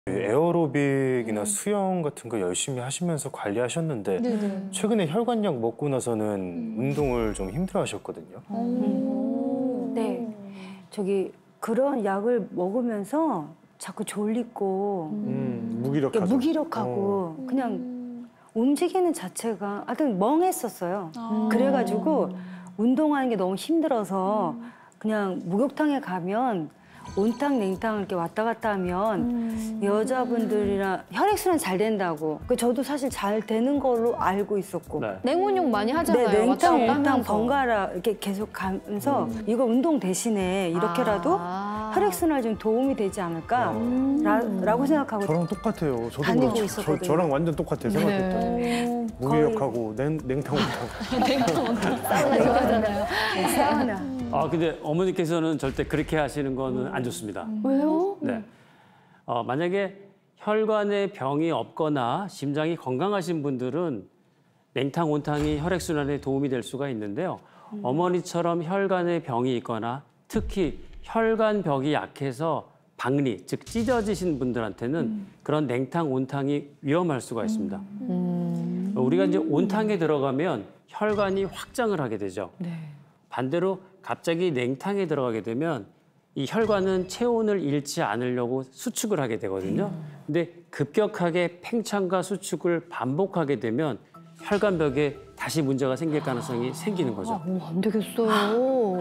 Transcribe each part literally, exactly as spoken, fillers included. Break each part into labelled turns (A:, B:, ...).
A: 에어로빅이나 음. 수영 같은 거 열심히 하시면서 관리하셨는데 네네. 최근에 혈관약 먹고 나서는 음. 운동을 좀 힘들어하셨거든요.
B: 음. 네, 저기 그런 약을 먹으면서 자꾸 졸리고
C: 음, 무기력하죠.
B: 무기력하고 어. 그냥 움직이는 자체가 하여튼 멍했었어요. 아. 그래가지고 운동하는 게 너무 힘들어서 그냥 목욕탕에 가면 온탕 냉탕 이렇게 왔다 갔다 하면 음. 여자분들이랑 혈액순환 잘 된다고. 그 저도 사실 잘 되는 걸로 알고 있었고.
D: 네. 냉온욕 많이 하잖아요.
B: 네, 냉탕 온탕 번갈아 이렇게 계속 가면서 음. 이거 운동 대신에 이렇게라도 아. 혈액순환 좀 도움이 되지 않을까 음. 라, 라고 생각하고
C: 저랑 똑같아요. 저도
B: 다니고
C: 저,
B: 있었거든요.
C: 저, 저랑 완전 똑같아요. 생각했더니 네. 무기력하고 냉, 냉탕 온탕.
D: 냉탕 온탕. 사우나 좋아하잖아요.
B: 네, 사우나.
D: 아 근데 어머니께서는 절대 그렇게 하시는 거는 안 좋습니다.
B: 왜요?
D: 네. 어, 만약에 혈관에 병이 없거나 심장이 건강하신 분들은 냉탕, 온탕이 혈액순환에 도움이 될 수가 있는데요. 음. 어머니처럼 혈관에 병이 있거나 특히 혈관벽이 약해서 박리, 즉 찢어지신 분들한테는 음. 그런 냉탕, 온탕이 위험할 수가 있습니다. 음. 우리가 이제 온탕에 들어가면 혈관이 확장을 하게 되죠. 네. 반대로 갑자기 냉탕에 들어가게 되면 이 혈관은 체온을 잃지 않으려고 수축을 하게 되거든요. 근데 급격하게 팽창과 수축을 반복하게 되면 혈관벽에 다시 문제가 생길 가능성이 생기는 거죠.
E: 아, 안 되겠어요.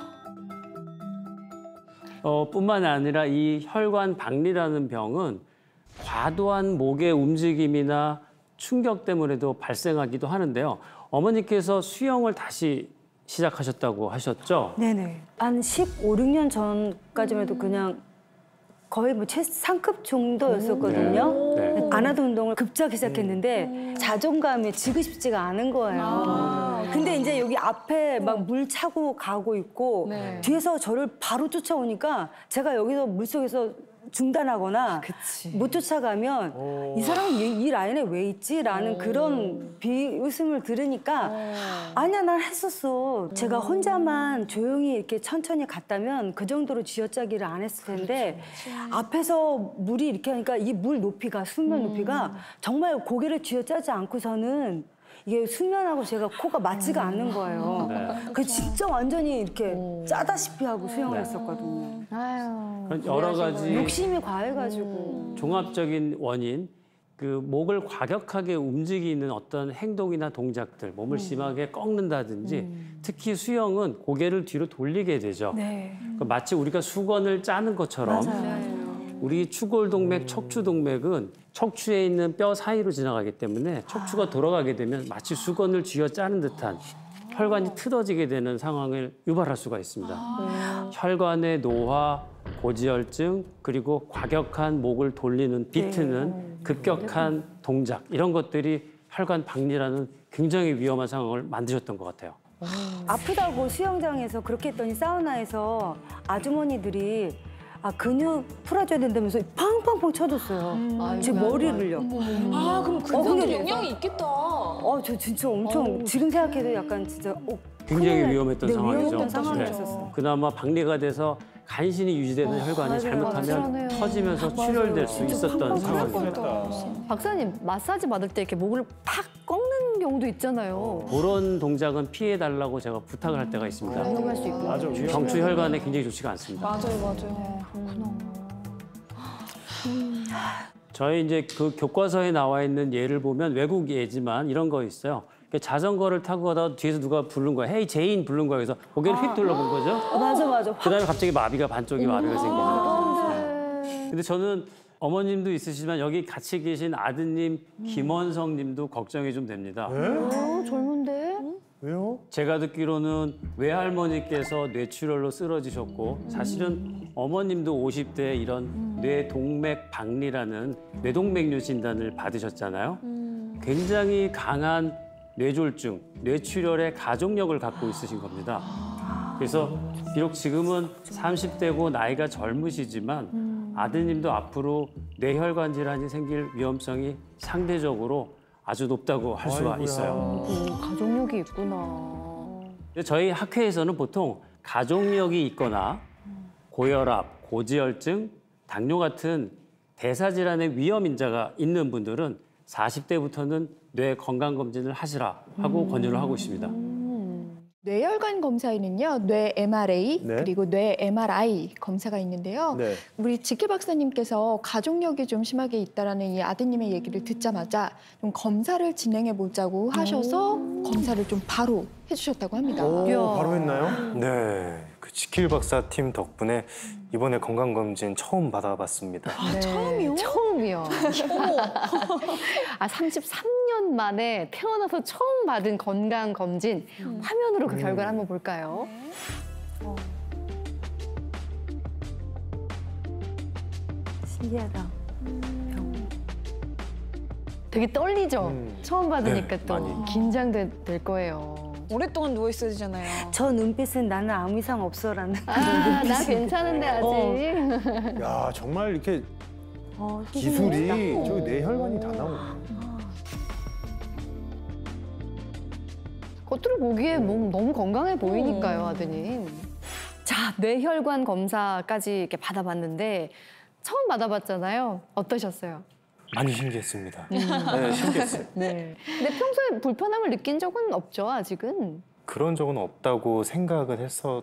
D: 어, 뿐만 아니라 이 혈관 박리라는 병은 과도한 목의 움직임이나 충격 때문에도 발생하기도 하는데요. 어머니께서 수영을 다시 시작하셨다고 하셨죠?
B: 네네. 한 십오, 육 년 전까지만 해도 그냥 거의 뭐 최상급 정도였었거든요. 네. 네. 안 하던 운동을 급작히 시작했는데 음. 자존감이 지고 싶지가 않은 거예요. 아. 근데 이제 여기 앞에 막 물 차고 가고 있고 네. 뒤에서 저를 바로 쫓아오니까 제가 여기서 물속에서 중단하거나 그치. 못 쫓아가면 오. 이 사람은 이, 이 라인에 왜 있지? 라는 오. 그런 비웃음을 들으니까 오. 아니야, 난 했었어. 제가 혼자만 조용히 이렇게 천천히 갔다면 그 정도로 쥐어짜기를 안 했을 텐데 그렇지. 앞에서 물이 이렇게 하니까 이 물 높이가, 수면 음. 높이가 정말 고개를 쥐어짜지 않고서는 이게 수면하고 제가 코가 맞지가 음. 않는 거예요. 네. 그 진짜 완전히 이렇게 오. 짜다시피 하고 수영을 네. 했었거든요.
D: 아유, 여러 가지
B: 욕심이 과해가지고
D: 음. 종합적인 원인, 그 목을 과격하게 움직이는 어떤 행동이나 동작들, 몸을 음. 심하게 꺾는다든지 음. 특히 수영은 고개를 뒤로 돌리게 되죠. 네. 그러니까 마치 우리가 수건을 짜는 것처럼 맞아요. 우리 추골동맥, 음. 척추동맥은 척추에 있는 뼈 사이로 지나가기 때문에 척추가 아. 돌아가게 되면 마치 수건을 쥐어 짜는 듯한 혈관이 틀어지게 되는 상황을 유발할 수가 있습니다. 아. 혈관의 노화, 고지혈증, 그리고 과격한 목을 돌리는 비트는 네. 급격한 동작, 이런 것들이 혈관 박리라는 굉장히 위험한 상황을 만드셨던 것 같아요.
B: 오. 아프다고 수영장에서 그렇게 했더니 사우나에서 아주머니들이 아, 근육 풀어줘야 된다면서 팡팡팡 쳐줬어요. 음, 제 머리를요.
E: 음. 아, 그럼 근육에 어, 근데, 영향이 있겠다.
B: 어, 저 진짜 엄청 어. 지금 생각해도 약간 진짜 어,
D: 굉장히 큰일, 위험했던
B: 네,
D: 상황이죠.
B: 위험했던 상황이었었어요.
D: 네. 그나마 박리가 돼서 간신히 유지되는 어, 혈관이 맞아요. 잘못하면 맞아요. 터지면서 맞아요. 출혈될 수 있었던 상황입니다.
E: 박사님, 마사지 받을 때 이렇게 목을 팍 꺾는 경우도 있잖아요.
D: 그런 동작은 피해달라고 제가 부탁을 할 때가 있습니다.
E: 위험할 수 있고.
C: 맞아,
D: 경추 혈관에 굉장히 좋지가 않습니다.
E: 맞아요, 맞아요. 그렇구나.
D: 음. 저희 이제 그 교과서에 나와 있는 예를 보면 외국 예지만 이런 거 있어요. 자전거를 타고 가다가 뒤에서 누가 부른 거야. 헤이 제인 부른 거야. 그래서 고개를 휙 둘러본 거죠.
B: 아, 맞아, 맞아.
D: 그다음에 갑자기 마비가 반쪽이 마비가 생기는 거예요. 네. 근데 저는 어머님도 있으시지만 여기 같이 계신 아드님 김원성 님도 걱정이 좀 됩니다.
C: 네?
E: 어, 젊은데?
C: 왜요?
D: 제가 듣기로는 외할머니께서 뇌출혈로 쓰러지셨고 사실은 어머님도 오십 대에 이런 뇌동맥 박리라는 뇌동맥류 진단을 받으셨잖아요. 굉장히 강한 뇌졸중, 뇌출혈의 가족력을 갖고 있으신 겁니다. 그래서 비록 지금은 삼십 대고 나이가 젊으시지만 아드님도 앞으로 뇌혈관 질환이 생길 위험성이 상대적으로 아주 높다고 할 수가 아이고야. 있어요.
E: 음, 가족력이 있구나.
D: 저희 학회에서는 보통 가족력이 있거나 고혈압, 고지혈증, 당뇨 같은 대사질환의 위험 인자가 있는 분들은 사십 대부터는 뇌 건강 검진을 하시라 하고
E: 음.
D: 권유를 하고 있습니다.
F: 뇌혈관 검사에는요, 뇌 엠알에이
C: 네.
F: 그리고 뇌 엠알아이 검사가 있는데요.
C: 네.
F: 우리 지킬 박사님께서 가족력이 좀 심하게 있다라는 이 아드님의 얘기를 듣자마자 좀 검사를 진행해 보자고 하셔서 검사를 좀 바로 해주셨다고 합니다.
C: 오,
B: 이야.
C: 바로 했나요?
A: 네, 그 지킬 박사 팀 덕분에 이번에 건강 검진 처음 받아봤습니다.
E: 네,
F: 처음이요?
E: 처음이요. 아, 삼십삼 년 만에 태어나서 처음 받은 건강 검진 화면으로 그 결과를 한번 볼까요?
B: 신기하다.
E: 되게 떨리죠.
C: 음.
E: 처음 받으니까
A: 네,
E: 또
A: 많이.
E: 긴장될 거예요.
G: 오랫동안 누워 있어야 되잖아요.
B: 저 눈빛은 나는 아무 이상 없어라는
E: 아, 나 괜찮은데 아직.
C: 야, 정말 이렇게
B: 어,
C: 기술이 저기 뇌혈관이 다 나오네.
E: 겉으로 보기에 몸 너무 건강해 보이니까요, 아드님. 자, 뇌혈관 검사까지 이렇게 받아봤는데 처음 받아봤잖아요. 어떠셨어요?
A: 많이 신기했습니다. 네, 신기했어요.
E: 네. 근데 평소에 불편함을 느낀 적은 없죠, 아직은.
A: 그런 적은 없다고 생각을 했었고요.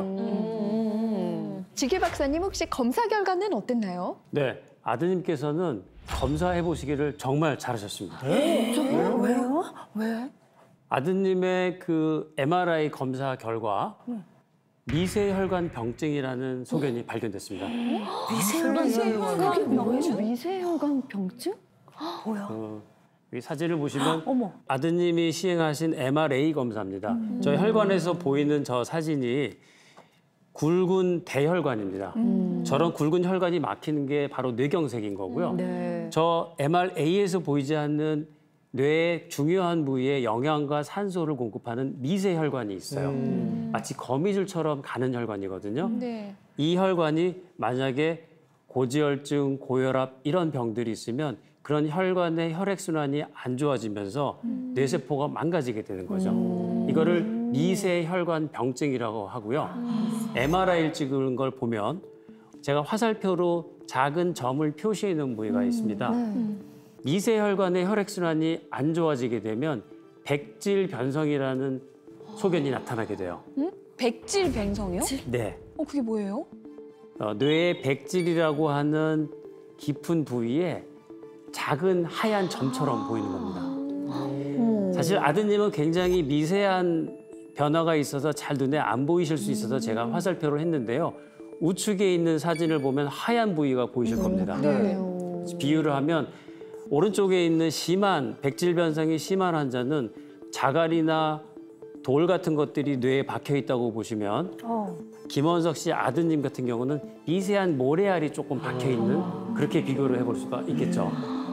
E: 음.
F: 지킬 박사님 혹시 검사 결과는 어땠나요?
D: 네, 아드님께서는 검사해 보시기를 정말 잘하셨습니다.
B: 왜요? 왜?
D: 아드님의 그 엠알아이 검사 결과 미세혈관 병증이라는 소견이 발견됐습니다.
B: 미세혈관
E: 뭐예요? 미세혈관 병증?
B: 뭐야?
D: 어, 이 사진을 보시면
B: 어머.
D: 아드님이 시행하신 엠알에이 검사입니다. 저 혈관에서 보이는 저 사진이 굵은 대혈관입니다. 저런 굵은 혈관이 막히는 게 바로 뇌경색인 거고요.
E: 네.
D: 저 엠알에이에서 보이지 않는 뇌의 중요한 부위에 영양과 산소를 공급하는 미세혈관이 있어요. 마치 거미줄처럼 가는 혈관이거든요.
F: 네.
D: 이 혈관이 만약에 고지혈증, 고혈압 이런 병들이 있으면 그런 혈관의 혈액순환이 안 좋아지면서 뇌세포가 망가지게 되는 거죠. 이거를 미세혈관 병증이라고 하고요. 엠알아이를 찍은 걸 보면 제가 화살표로 작은 점을 표시해 놓은 부위가 있습니다. 미세혈관의 혈액순환이 안 좋아지게 되면 백질 변성이라는 소견이 나타나게 돼요.
G: 백질 변성이요?
D: 네.
G: 어, 그게 뭐예요?
D: 어, 뇌의 백질이라고 하는 깊은 부위에 작은 하얀 점처럼 보이는 겁니다. 사실 아드님은 굉장히 미세한 변화가 있어서 잘 눈에 안 보이실 수 있어서 제가 화살표를 했는데요. 우측에 있는 사진을 보면 하얀 부위가 보이실 겁니다. 비유를 하면 오른쪽에 있는 심한 백질 변성이 심한 환자는 자갈이나 돌 같은 것들이 뇌에 박혀 있다고 보시면
B: 어.
D: 김원석 씨 아드님 같은 경우는 미세한 모래알이 조금 박혀 있는 그렇게 비교를 해볼 수가 있겠죠.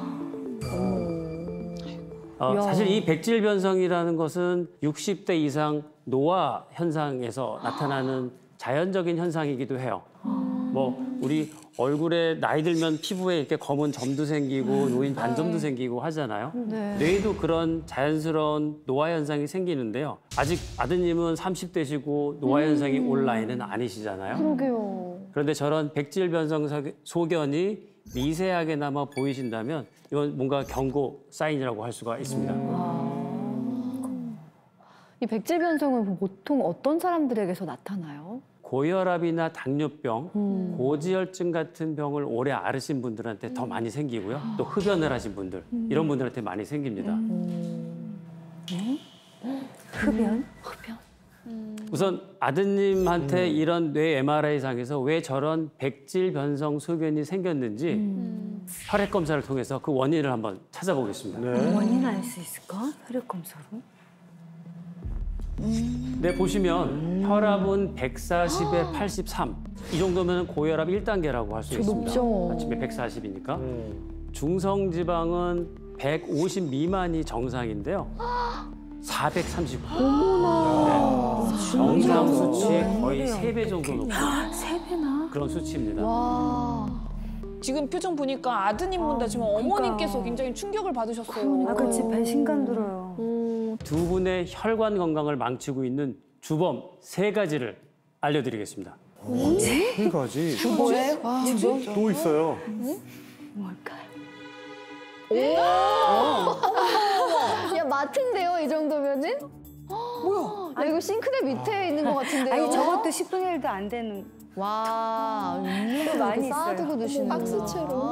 D: 어, 사실 이 백질 변성이라는 것은 육십 대 이상 노화 현상에서 나타나는 자연적인 현상이기도 해요. 뭐 우리 얼굴에 나이 들면 피부에 이렇게 검은 점도 생기고 노인 반점도 생기고 하잖아요.
E: 네.
D: 뇌에도 그런 자연스러운 노화 현상이 생기는데요. 아직 아드님은 삼십 대시고 노화 현상이 올 나이는 아니시잖아요.
E: 그러게요.
D: 그런데 저런 백질 변성 소- 소견이 미세하게나마 보이신다면 이건 뭔가 경고 사인이라고 할 수가 있습니다.
E: 이 백질 변성은 보통 어떤 사람들에게서 나타나요?
D: 고혈압이나 당뇨병, 고지혈증 같은 병을 오래 앓으신 분들한테 더 많이 생기고요. 또 흡연을 하신 분들, 이런 분들한테 많이 생깁니다.
B: 흡연?
D: 우선 아드님한테 이런 뇌 엠알아이상에서 왜 저런 백질 변성 소견이 생겼는지 혈액 검사를 통해서 그 원인을 한번 찾아보겠습니다.
C: 네.
B: 원인 알 수 있을까? 혈액 검사로?
D: 네, 보시면 혈압은 백사십에 팔십삼. 이 정도면 고혈압 일 단계라고 할 수 있습니다.
E: 높죠.
D: 아침에 백사십이니까.
C: 음.
D: 중성지방은 백오십 미만이 정상인데요. 사백삼십구. 정상 수치의 거의 세 배 정도 높은
B: 세 배나?
D: 그런 수치입니다.
E: 와.
G: 지금 표정 보니까 아드님보다 지금 어머님께서 굉장히 충격을 받으셨어요.
B: 아, 그렇지. 배신감 들어요.
D: 두 분의 혈관 건강을 망치고 있는 주범 세 가지를 알려드리겠습니다.
C: 세 가지.
E: 뭐예요?
C: 또 있어요.
B: 뭘까요?
E: 야, 마트인데요, 이 정도면은? 뭐야? 야, 이거 싱크대 밑에 있는 것 같은데요?
B: 아니 저것도 십분의 일도 안 되는.
E: 와, 음료도
B: 많이 있어요.
E: 싸두고 드시는
F: 박스채로.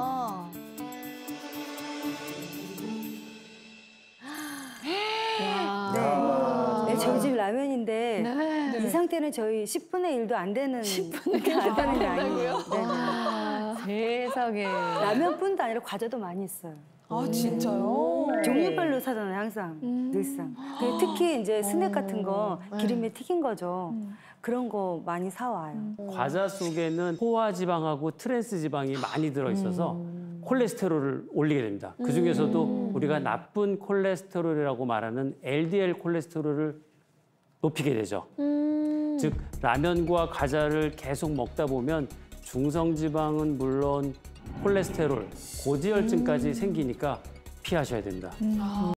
B: 네, 저희 집 라면인데 이 상태는 저희 십분의 일도 안 되는 십분의 일도 안 되는 양이에요. 네.
E: 세상에.
B: 라면뿐도 아니라 과자도 많이 있어요.
G: 아 진짜요?
B: 종류별로 사잖아요, 항상. 늘상. 근데 특히 이제 스낵 같은 거 기름에 튀긴 거죠. 그런 거 많이 사와요.
D: 과자 속에는 포화 지방하고 트랜스 지방이 많이 들어 있어서 콜레스테롤을 올리게 됩니다. 그 중에서도 우리가 나쁜 콜레스테롤이라고 말하는 엘디엘 콜레스테롤을 높이게 되죠. 즉 라면과 과자를 계속 먹다 보면 중성 지방은 물론 콜레스테롤, 고지혈증까지 생기니까 피하셔야 됩니다.